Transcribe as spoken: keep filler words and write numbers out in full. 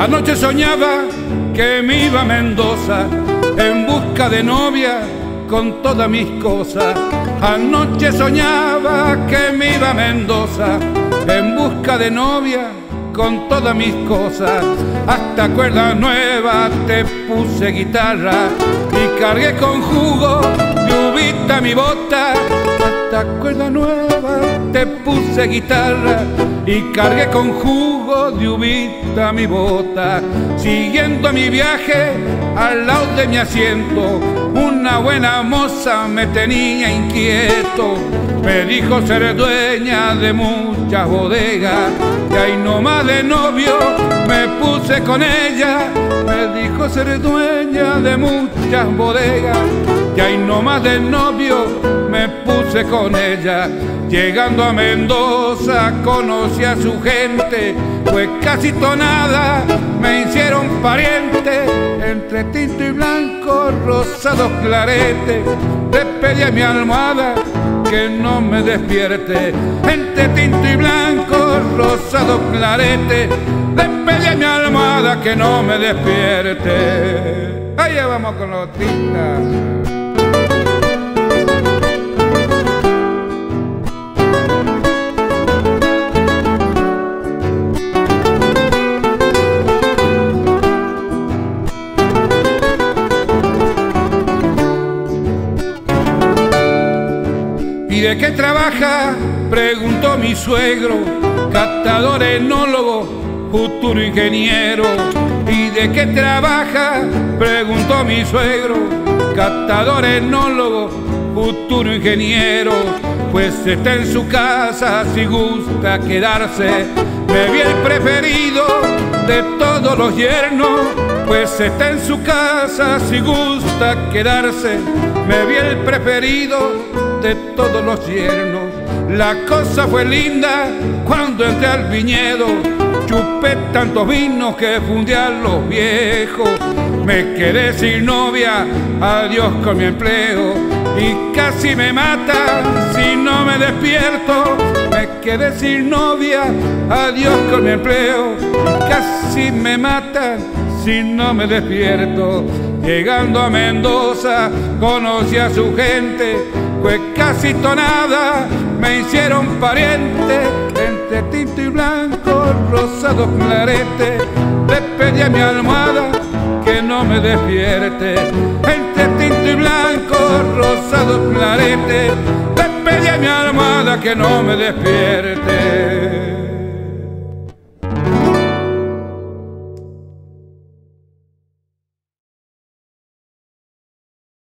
Anoche soñaba que me iba a Mendoza en busca de novia con todas mis cosas. Anoche soñaba que me iba a Mendoza en busca de novia con todas mis cosas. Hasta cuerda nueva te puse guitarra y cargué con jugo de uvita mi bota. Hasta cuerda nueva te puse guitarra y cargué con jugo de uvita mi bota. Siguiendo mi viaje al lado de mi asiento, una buena moza me tenía inquieto. Me dijo ser dueña de muchas bodegas y ahí nomás de novio me puse con ella. Me dijo ser dueña de muchas bodegas y ahí nomás de novio me puse con ella. Llegando a Mendoza conocí a su gente, pues casi tonada me hicieron pariente. Entre tinto y blanco, rosados claretes, le pedí a mi almohada que no me despierte. Entre tinto y blanco, rosados claretes, le pedí a mi almohada que no me despierte. Allá vamos con los tintas. ¿Y de qué trabaja?, preguntó mi suegro, catador, enólogo, futuro ingeniero. ¿Y de qué trabaja?, preguntó mi suegro, catador, enólogo, futuro ingeniero. Pues está en su casa si gusta quedarse, me vi el preferido de todos los yernos. Pues está en su casa si gusta quedarse, me vi el preferido de todos los yernos. La cosa fue linda cuando entré al viñedo, chupé tantos vinos que fundí a los viejos. Me quedé sin novia, adiós con mi empleo, y casi me matan si no me despierto. Me quedé sin novia, adiós con mi empleo, y casi me matan si no me despierto. Llegando a Mendoza conocí a su gente, pues casi tonada me hicieron pariente. Entre tinto y blanco, rosados claretes, le pedí a mi almohada que no me despierte. Entre tinto y blanco, rosados claretes, le pedí a mi almohada que no me despierte.